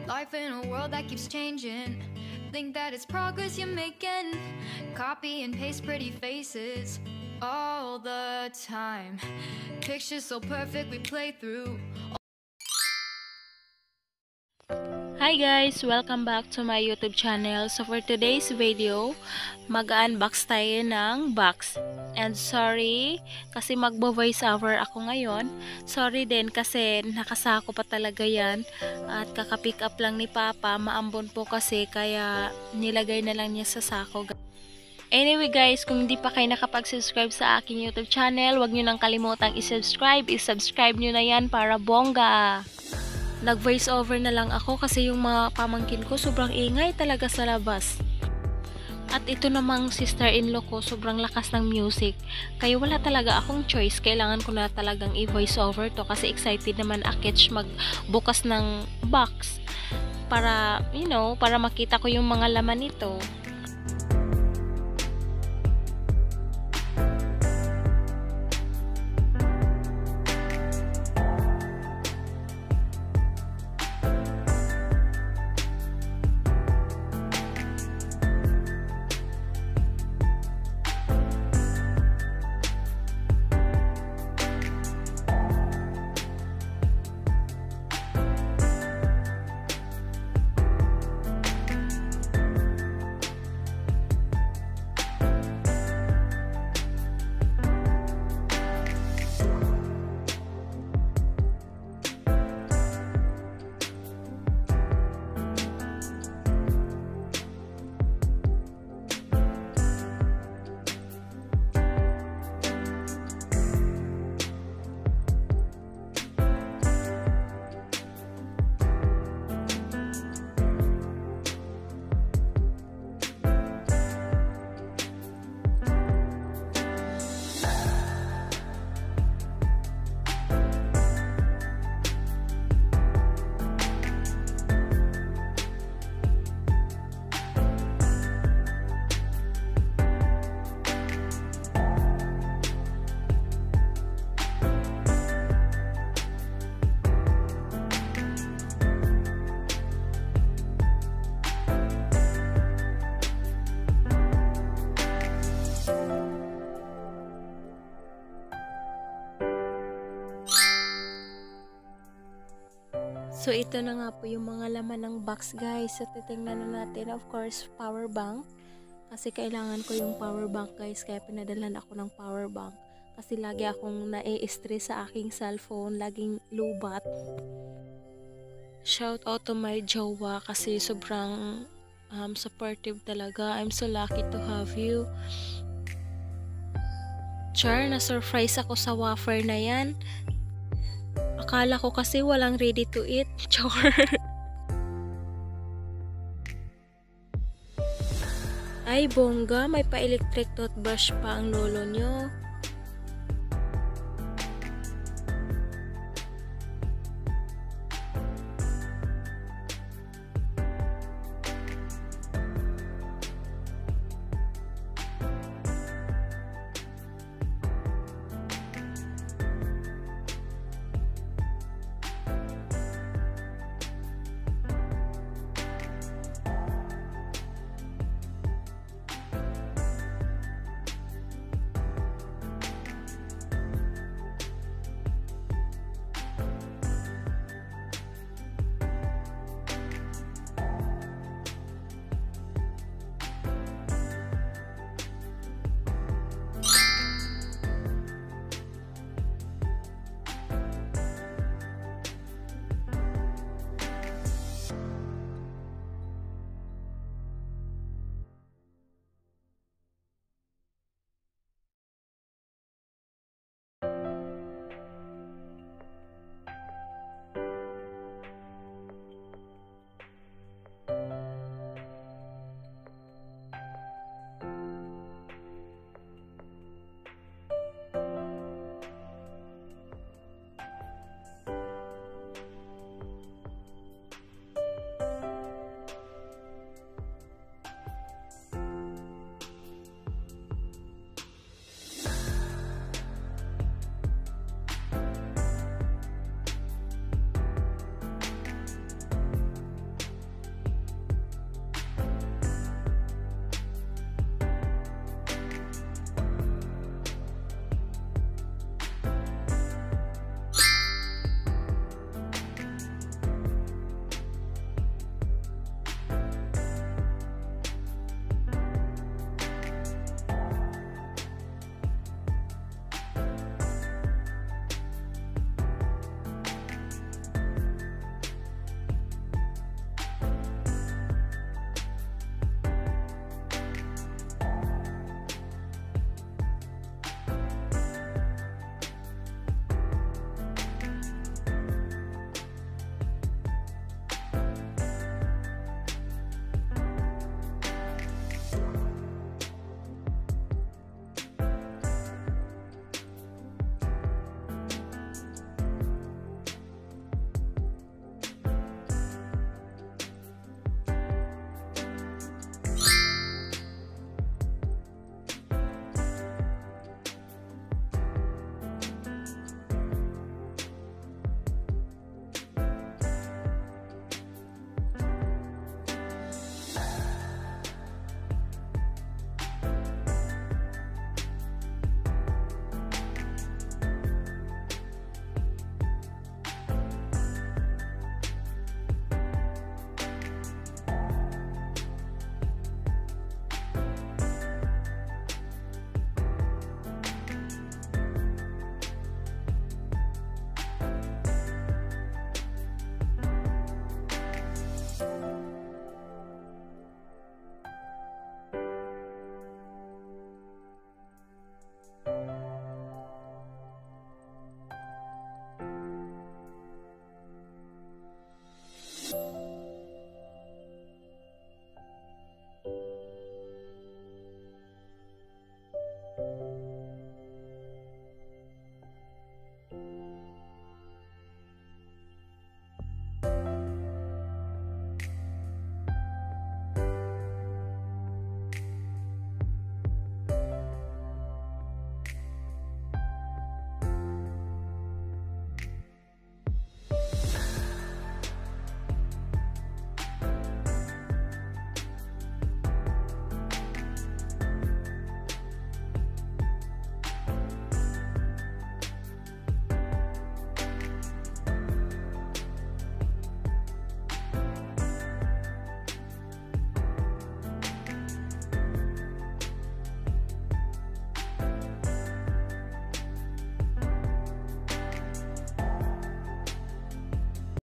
Life in a world that keeps changing. Think that it's progress you're making. Copy and paste pretty faces all the time. Pictures so perfect we play through. Hi guys! Welcome back to my YouTube channel. So for today's video, mag-unbox tayo ng box. And sorry, kasi magbo-voice over ako ngayon. Sorry din kasi nakasako pa talaga yan. At kaka-pick up lang ni Papa. Maambon po kasi kaya nilagay na lang niya sa sako. Anyway guys, kung hindi pa kayo nakapag-subscribe sa aking YouTube channel, huwag nyo nang kalimutang i-subscribe. I-subscribe nyo na yan para bongga! Nag-voice over na lang ako kasi yung mga pamangkin ko sobrang ingay talaga sa labas. At ito namang sister-in-law ko sobrang lakas ng music. Kaya wala talaga akong choice. Kailangan ko na talagang i-voice over to kasi excited naman Akech magbukas ng box para, para makita ko yung mga laman nito. So, ito na nga po yung mga laman ng box, guys. So, titingnan na natin, of course, power bank. Kasi kailangan ko yung power bank, guys. Kaya pinadalan ako ng power bank. Kasi lagi akong na-stress sa aking cellphone. Laging lubat. Shout out to my jowa kasi sobrang supportive talaga. I'm so lucky to have you. Char, na-surprise ako sa wafer na yan. Akala ko kasi walang ready to eat. Char. Ay, bongga. May pa-electric toothbrush pa ang lolo nyo.